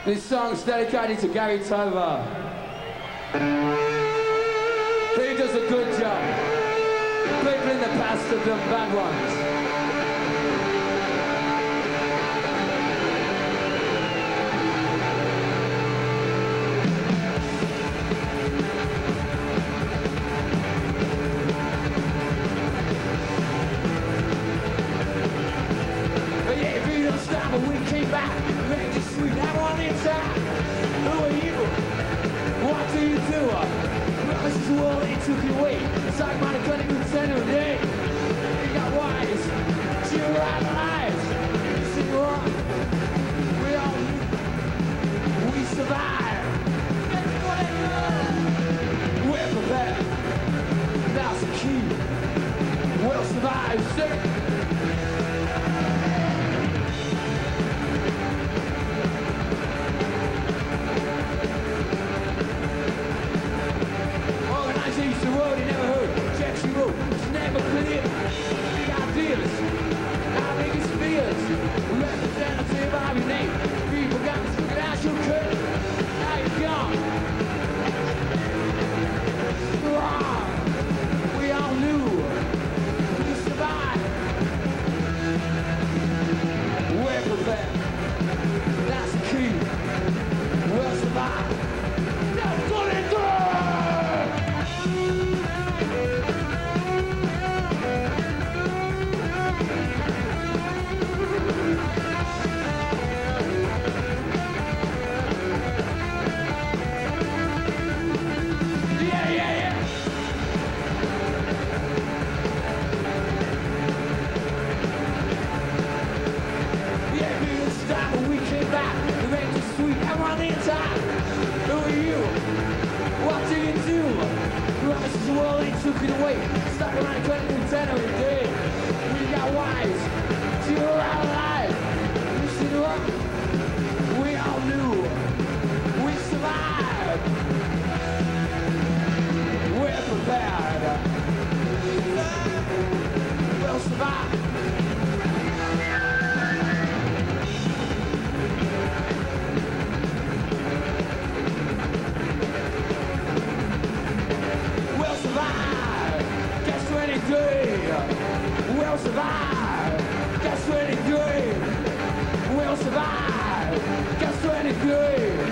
This song's dedicated to Gary Tover. He does a good job. People in the past have done bad ones. But we came back, ready to sweet, I'm on the inside. Who are you? What do you do? Promise is the world, it took you away. It's like my gun, it could send a day. You got wise, to your right lives. You see what? We all, we survive. We're prepared, that's the key. We'll survive, sir. The road he never heard, Jack's road, it's never clear. Big ideas, our biggest fears. Representative of your name, people got me figured out your curve. Now you're gone. We all knew we could survive. We're prepared, that's the key. We'll survive. That's what it does. Who are you? What do you do? Promises the world, they took it away. Stuck around 20 container a day. We got wise to our life. You see what? We all knew. We survived. We're prepared. We'll survive. We'll survive. Guess 20 good. We'll survive. Guess 20 good.